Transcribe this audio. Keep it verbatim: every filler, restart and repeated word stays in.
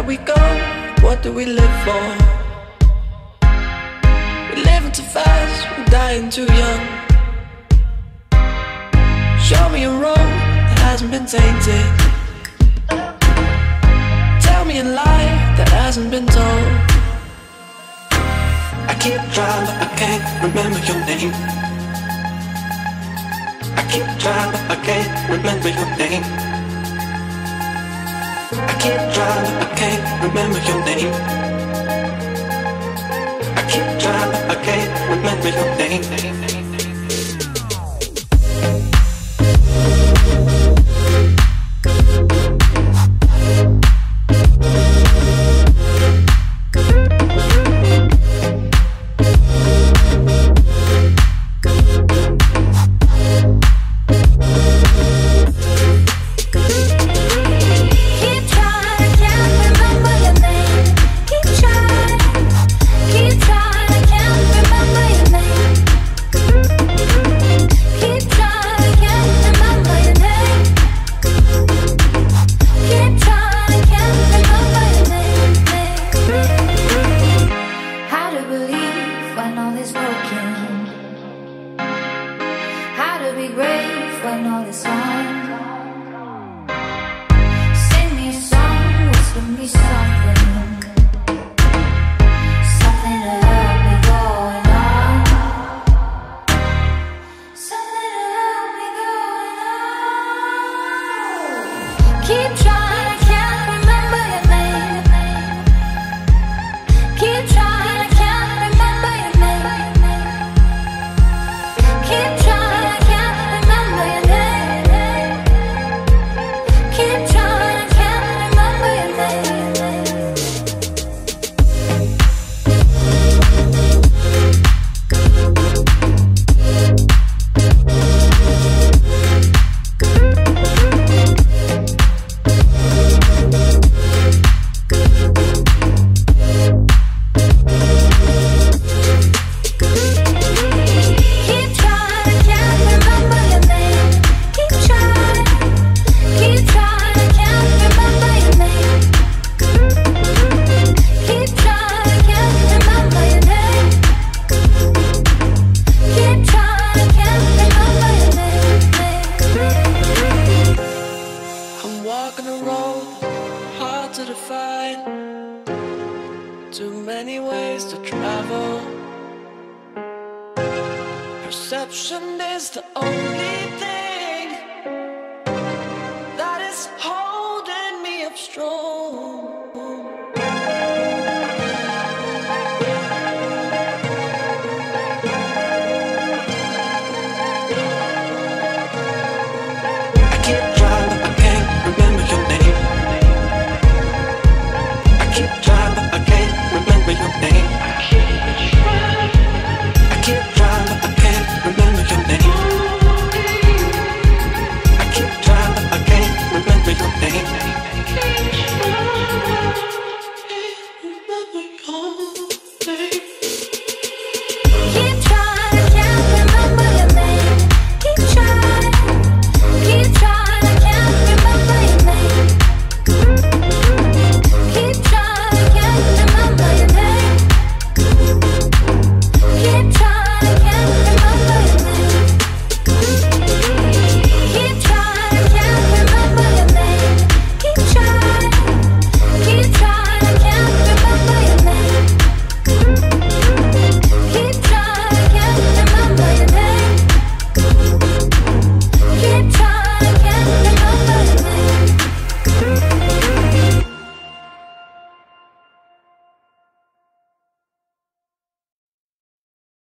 do we go? What do we live for? We're living too fast, we're dying too young. Show me a road that hasn't been tainted. Tell me a lie that hasn't been told. I keep trying but I can't remember your name. I keep trying but I can't remember your name. I keep trying but I can't remember your name. I keep trying but I can't remember your name. Perception is the only